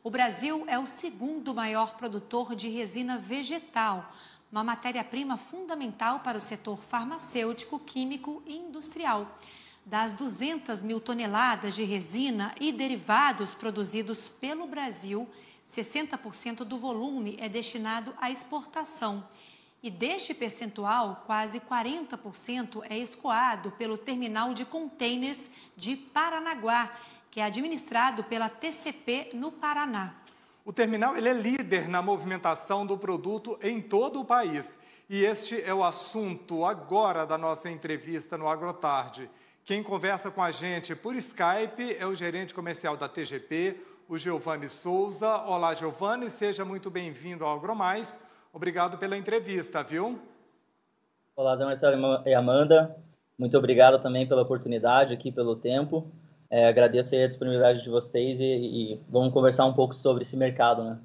O Brasil é o segundo maior produtor de resina vegetal, uma matéria-prima fundamental para o setor farmacêutico, químico e industrial. Das 200 mil toneladas de resina e derivados produzidos pelo Brasil, 60% do volume é destinado à exportação. E deste percentual, quase 40% é escoado pelo terminal de contêineres de Paranaguá, que é administrado pela TCP no Paraná. O terminal ele é líder na movimentação do produto em todo o país. E este é o assunto agora da nossa entrevista no Agrotarde. Quem conversa com a gente por Skype é o gerente comercial da TGP, o Giovanni Souza. Olá, Giovanni, seja muito bem-vindo ao AgroMais. Obrigado pela entrevista, viu? Olá, Zé Marcelo e Amanda. Muito obrigado também pela oportunidade aqui, pelo tempo. Agradeço aí a disponibilidade de vocês e vamos conversar um pouco sobre esse mercado, né?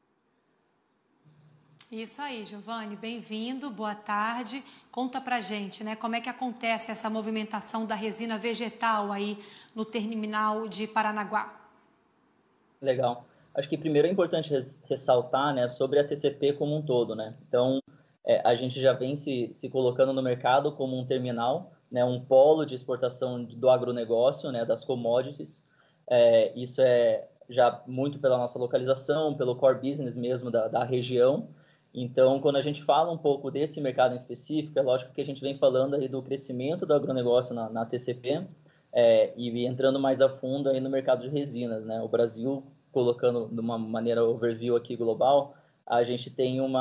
Isso aí, Giovanni, bem-vindo, boa tarde. Conta pra gente, né, como é que acontece essa movimentação da resina vegetal aí no terminal de Paranaguá? Legal. Acho que primeiro é importante ressaltar, né, sobre a TCP como um todo, né? Então, a gente já vem se colocando no mercado como um terminal, né, um polo de exportação do agronegócio, né, das commodities. Isso é já muito pela nossa localização, pelo core business mesmo da região. Então, quando a gente fala um pouco desse mercado em específico, é lógico que a gente vem falando aí do crescimento do agronegócio na TCP e entrando mais a fundo aí no mercado de resinas, né? O Brasil, colocando de uma maneira overview aqui global, a gente tem um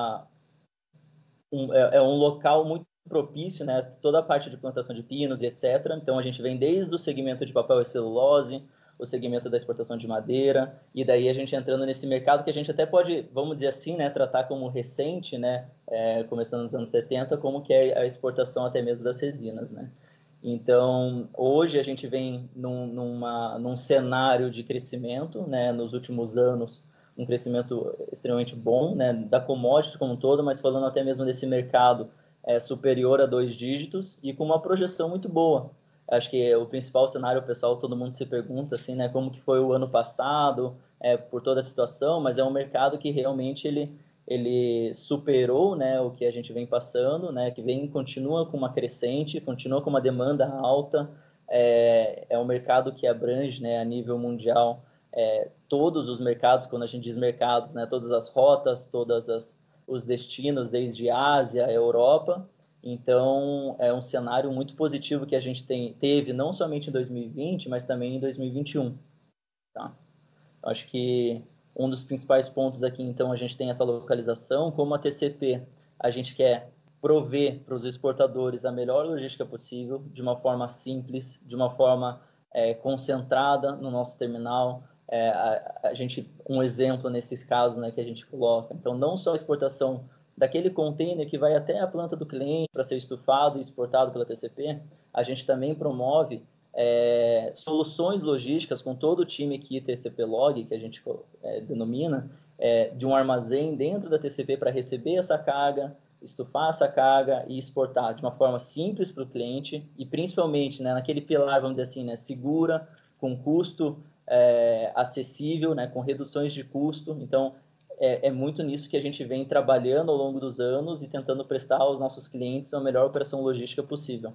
local muito propício, né? Toda a parte de plantação de pinos e etc. Então, a gente vem desde o segmento de papel e celulose, o segmento da exportação de madeira, e daí a gente entrando nesse mercado que a gente até pode, vamos dizer assim, né, tratar como recente, né, começando nos anos 70, como que é a exportação até mesmo das resinas, né. Então, hoje a gente vem num cenário de crescimento, né, nos últimos anos, um crescimento extremamente bom, né, da commodity como um todo, mas falando até mesmo desse mercado superior a 2 dígitos e com uma projeção muito boa. Acho que o principal cenário, pessoal, todo mundo se pergunta, assim, né, como que foi o ano passado, por toda a situação, mas é um mercado que realmente ele superou, né, o que a gente vem passando, né, que continua com uma crescente, continua com uma demanda alta, é um mercado que abrange, né, a nível mundial, todos os mercados, quando a gente diz mercados, né, todas as rotas, os destinos, desde Ásia, Europa. Então, é um cenário muito positivo que a gente teve, não somente em 2020, mas também em 2021. Tá? Acho que um dos principais pontos aqui, então, a gente tem essa localização. Como a TCP, a gente quer prover para os exportadores a melhor logística possível, de uma forma simples, de uma forma concentrada no nosso terminal. Um exemplo nesses casos, né, que a gente coloca. Então, não só a exportação daquele container que vai até a planta do cliente para ser estufado e exportado pela TCP, a gente também promove soluções logísticas com todo o time aqui TCP Log, que a gente denomina, de um armazém dentro da TCP para receber essa carga, estufar essa carga e exportar de uma forma simples para o cliente e principalmente, né, naquele pilar, vamos dizer assim, né, segura, com custo acessível, né, com reduções de custo. Então, é muito nisso que a gente vem trabalhando ao longo dos anos e tentando prestar aos nossos clientes a melhor operação logística possível.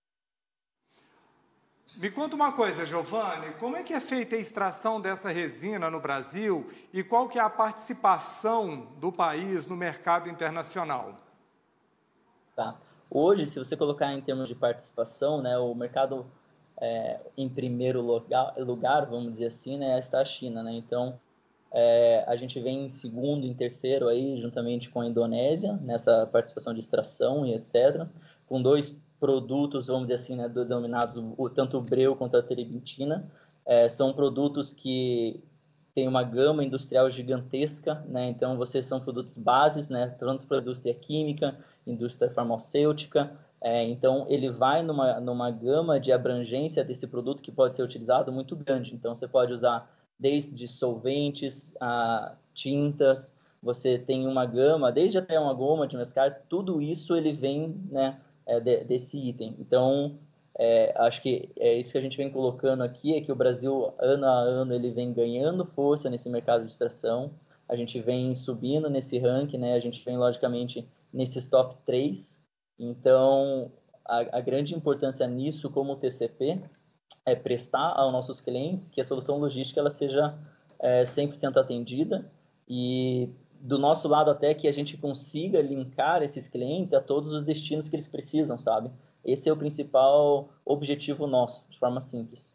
Me conta uma coisa, Giovanni, como é que é feita a extração dessa resina no Brasil e qual que é a participação do país no mercado internacional? Tá. Hoje, se você colocar em termos de participação, né, o mercado em primeiro lugar, vamos dizer assim, né, está a China, né? Então, a gente vem em segundo, em terceiro aí, juntamente com a Indonésia, nessa participação de extração e etc., com 2 produtos, vamos dizer assim, né, denominados tanto o breu quanto a terebintina. São produtos que têm uma gama industrial gigantesca, né? Então, são produtos bases, né, tanto para a indústria química, indústria farmacêutica. Então, ele vai numa gama de abrangência desse produto que pode ser utilizado muito grande. Então, você pode usar desde solventes a tintas, você tem uma gama, desde até uma goma de mesclar, tudo isso ele vem, né, desse item. Então, Acho que é isso que a gente vem colocando aqui, é que o Brasil, ano a ano, ele vem ganhando força nesse mercado de extração, a gente vem subindo nesse ranking, né? A gente vem, logicamente, nesses top 3. Então, a grande importância nisso, como TCP, é prestar aos nossos clientes que a solução logística ela seja 100% atendida e do nosso lado até que a gente consiga linkar esses clientes a todos os destinos que eles precisam, sabe? Esse é o principal objetivo nosso, de forma simples.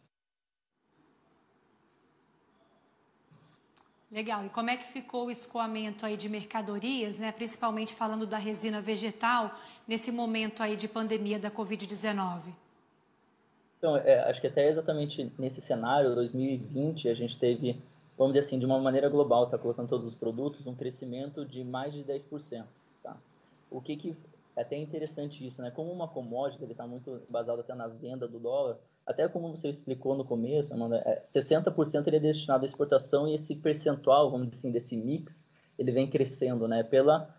Legal. E como é que ficou o escoamento aí de mercadorias, né? Principalmente falando da resina vegetal, nesse momento aí de pandemia da Covid-19? Então, acho que até exatamente nesse cenário, 2020, a gente teve, vamos dizer assim, de uma maneira global, tá colocando todos os produtos, um crescimento de mais de 10%, tá? O que é até interessante isso, né? Como uma commodity, ele está muito basado até na venda do dólar, até como você explicou no começo, Amanda, 60% ele é destinado à exportação e esse percentual, vamos dizer assim, desse mix, ele vem crescendo, né?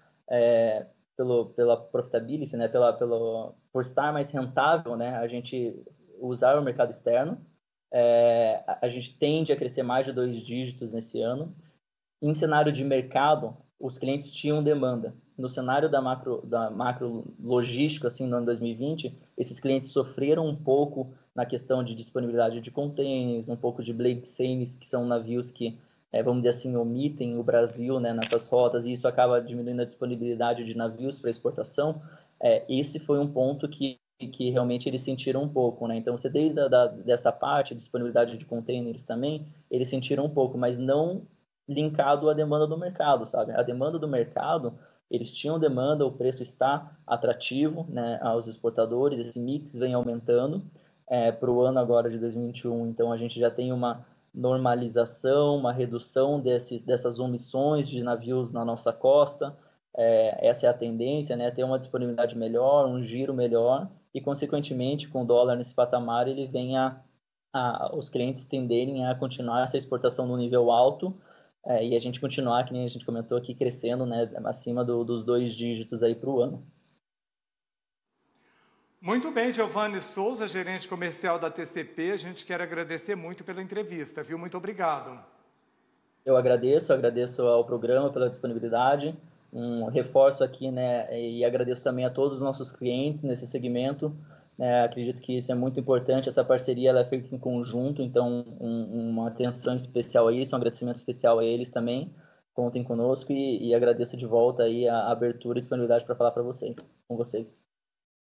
Pela profitability, né? Por estar mais rentável, né? A gente usar o mercado externo. A gente tende a crescer mais de 2 dígitos nesse ano. Em cenário de mercado, os clientes tinham demanda. No cenário da macro logística, assim, no ano 2020, esses clientes sofreram um pouco na questão de disponibilidade de containers, um pouco de blank sailings, que são navios que, vamos dizer assim, omitem o Brasil, né, nessas rotas, e isso acaba diminuindo a disponibilidade de navios para exportação. Esse foi um ponto que realmente eles sentiram um pouco, né? Então, você desde dessa parte, disponibilidade de containers também, eles sentiram um pouco, mas não linkado à demanda do mercado, sabe? A demanda do mercado, eles tinham demanda, o preço está atrativo, né, aos exportadores, esse mix vem aumentando para o ano agora de 2021, então a gente já tem uma normalização, uma redução dessas omissões de navios na nossa costa, essa é a tendência, né, ter uma disponibilidade melhor, um giro melhor, e consequentemente, com o dólar nesse patamar, ele vem os clientes tenderem a continuar essa exportação no nível alto, e a gente continuar, que nem a gente comentou aqui, crescendo, né, acima dos 2 dígitos aí para o ano. Muito bem, Giovanni Souza, gerente comercial da TCP, a gente quer agradecer muito pela entrevista, viu? Muito obrigado. Eu agradeço ao programa pela disponibilidade, um reforço aqui, né, e agradeço também a todos os nossos clientes nesse segmento. Acredito que isso é muito importante, essa parceria ela é feita em conjunto, então uma atenção especial a isso, um agradecimento especial a eles também. Contem conosco e agradeço de volta aí a abertura e disponibilidade para falar com vocês.